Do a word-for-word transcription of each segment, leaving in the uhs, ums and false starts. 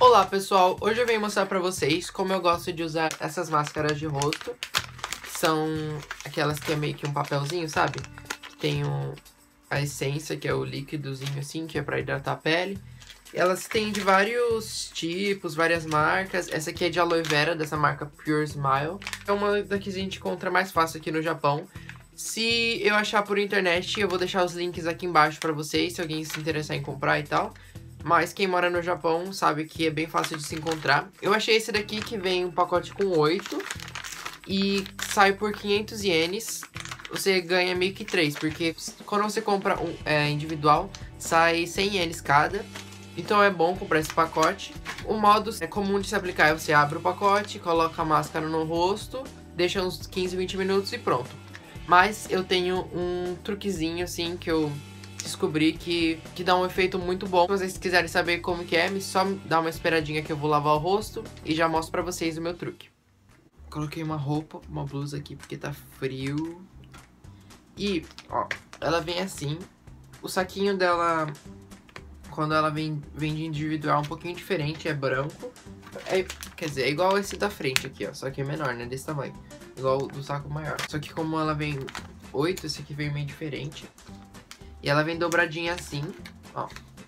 Olá pessoal, hoje eu venho mostrar pra vocês como eu gosto de usar essas máscaras de rosto. São aquelas que é meio que um papelzinho, sabe? Que tem um, a essência, que é o líquidozinho assim, que é pra hidratar a pele. Elas têm de vários tipos, várias marcas. Essa aqui é de aloe vera, dessa marca Pure Smile. É uma da que a gente encontra mais fácil aqui no Japão. Se eu achar por internet, eu vou deixar os links aqui embaixo pra vocês, se alguém se interessar em comprar e tal. Mas quem mora no Japão sabe que é bem fácil de se encontrar. Eu achei esse daqui que vem um pacote com oito e sai por quinhentos ienes. Você ganha meio que três, porque quando você compra um é, individual, sai cem ienes cada. Então é bom comprar esse pacote. O modo é comum de se aplicar é você abre o pacote, coloca a máscara no rosto, deixa uns quinze, vinte minutos e pronto. Mas eu tenho um truquezinho assim que eu descobri que, que dá um efeito muito bom. Se vocês quiserem saber como que é, me só dá uma esperadinha que eu vou lavar o rosto e já mostro pra vocês o meu truque. Coloquei uma roupa, uma blusa aqui porque tá frio. E, ó, ela vem assim. O saquinho dela, quando ela vem, vem de individual, é um pouquinho diferente, é branco. É, quer dizer, é igual esse da frente aqui, ó, só que é menor, né, desse tamanho. Igual do saco maior. Só que como ela vem oito, esse aqui vem meio diferente. E ela vem dobradinha assim, ó.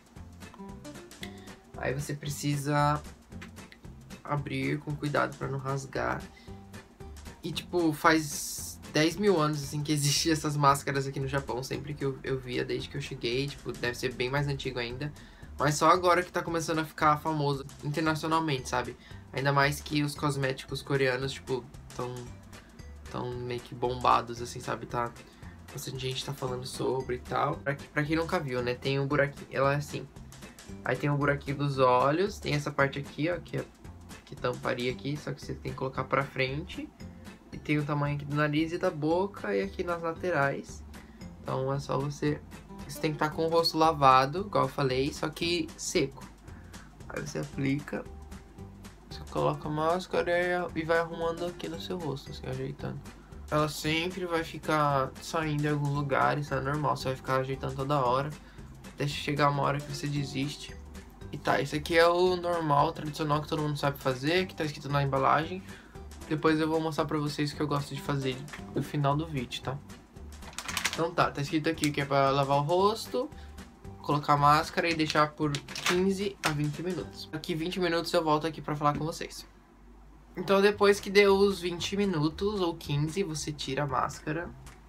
Aí você precisa abrir com cuidado pra não rasgar. E, tipo, faz dez mil anos, assim, que existiam essas máscaras aqui no Japão. Sempre que eu, eu via, desde que eu cheguei. Tipo, deve ser bem mais antigo ainda. Mas só agora que tá começando a ficar famoso internacionalmente, sabe? Ainda mais que os cosméticos coreanos, tipo, tão, tão meio que bombados, assim, sabe? Tá... bastante gente tá falando sobre e tal. Pra, pra quem nunca viu, né? Tem um buraquinho. Ela é assim. Aí tem um buraquinho dos olhos. Tem essa parte aqui, ó. Que, é, que tamparia aqui. Só que você tem que colocar pra frente. E tem o tamanho aqui do nariz e da boca. E aqui nas laterais. Então é só você... Você tem que estar com o rosto lavado, igual eu falei. Só que seco. Aí você aplica. Você coloca a máscara e vai arrumando aqui no seu rosto. Assim, ajeitando. Ela sempre vai ficar saindo em alguns lugares, tá normal, você vai ficar ajeitando toda hora, até chegar uma hora que você desiste. E tá, esse aqui é o normal, tradicional, que todo mundo sabe fazer, que tá escrito na embalagem. Depois eu vou mostrar pra vocês o que eu gosto de fazer no final do vídeo, tá? Então tá, tá escrito aqui que é pra lavar o rosto, colocar a máscara e deixar por quinze a vinte minutos. Daqui vinte minutos eu volto aqui pra falar com vocês. Então depois que deu os vinte minutos ou quinze, você tira a máscara.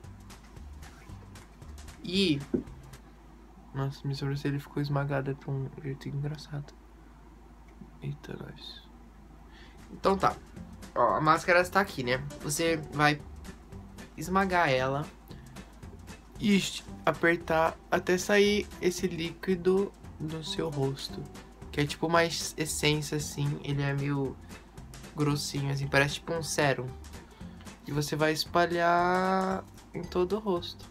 E... Nossa, minha sobrancelha ficou esmagada de um jeito engraçado. Eita, nós. Então tá. Ó, a máscara está aqui, né? Você vai esmagar ela e apertar até sair esse líquido do seu rosto. Que é tipo uma essência assim, ele é meio... grossinho, assim, parece tipo um sérum. E você vai espalhar em todo o rosto.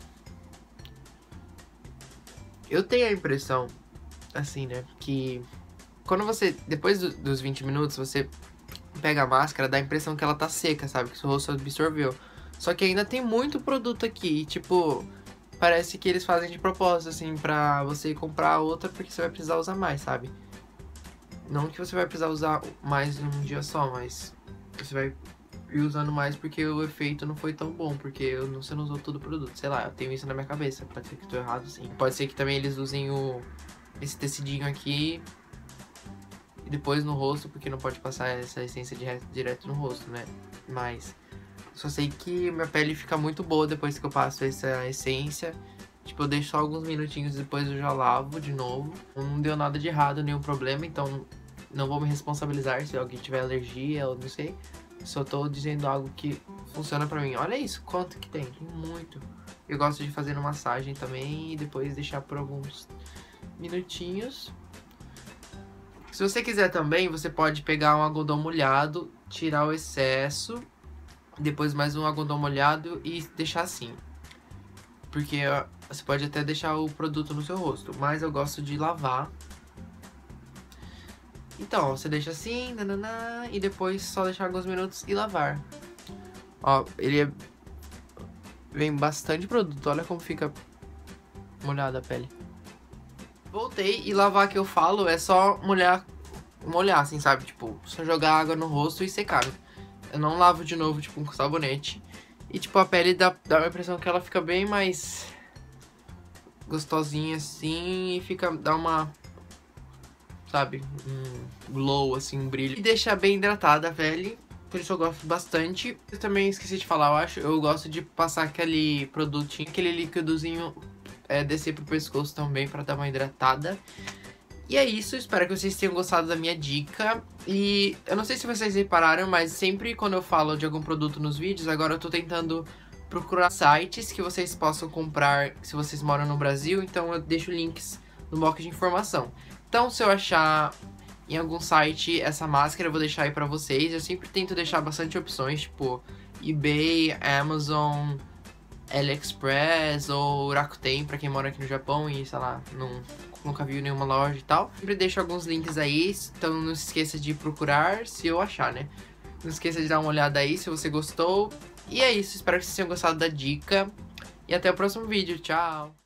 Eu tenho a impressão, assim, né, que quando você, depois do, dos vinte minutos, você pega a máscara, dá a impressão que ela tá seca, sabe, que seu rosto absorveu. Só que ainda tem muito produto aqui, e, tipo, parece que eles fazem de propósito, assim, pra você comprar outra porque você vai precisar usar mais, sabe? Não que você vai precisar usar mais num dia só, mas você vai ir usando mais porque o efeito não foi tão bom, porque você não usou todo o produto. Sei lá, eu tenho isso na minha cabeça, pode ser que eu tô errado sim. Pode ser que também eles usem o, esse tecidinho aqui e depois no rosto, porque não pode passar essa essência direto, direto no rosto, né? Mas só sei que minha pele fica muito boa depois que eu passo essa essência. Tipo, eu deixo só alguns minutinhos, depois eu já lavo de novo. Não deu nada de errado, nenhum problema, então não vou me responsabilizar se alguém tiver alergia ou não sei. Só tô dizendo algo que funciona pra mim. Olha isso, quanto que tem? Tem muito. Eu gosto de fazer uma massagem também e depois deixar por alguns minutinhos. Se você quiser também, você pode pegar um algodão molhado, tirar o excesso, depois mais um algodão molhado e deixar assim. Porque você pode até deixar o produto no seu rosto, mas eu gosto de lavar. Então, você deixa assim, nananã, e depois só deixar alguns minutos e lavar. Ó, ele é... vem bastante produto, olha como fica molhada a pele. Voltei, e lavar que eu falo é só molhar molhar, assim, sabe? Tipo, só jogar água no rosto e secar. Eu não lavo de novo, tipo, com sabonete. E, tipo, a pele dá, dá a impressão que ela fica bem mais gostosinha, assim, e fica, dá uma, sabe, um glow, assim, um brilho. E deixa bem hidratada a pele, por isso eu gosto bastante. Eu também esqueci de falar, eu acho, eu gosto de passar aquele produtinho, aquele líquidozinho, é, descer pro pescoço também pra dar uma hidratada. E é isso, espero que vocês tenham gostado da minha dica. E eu não sei se vocês repararam, mas sempre quando eu falo de algum produto nos vídeos, agora eu tô tentando procurar sites que vocês possam comprar se vocês moram no Brasil. Então eu deixo links no box de informação. Então se eu achar em algum site essa máscara, eu vou deixar aí pra vocês. Eu sempre tento deixar bastante opções, tipo eBay, Amazon, AliExpress ou Rakuten, pra quem mora aqui no Japão e, sei lá, não... nunca viu nenhuma loja e tal. Sempre deixo alguns links aí, então não se esqueça de procurar se eu achar, né? Não esqueça de dar uma olhada aí se você gostou. E é isso, espero que vocês tenham gostado da dica. E até o próximo vídeo, tchau!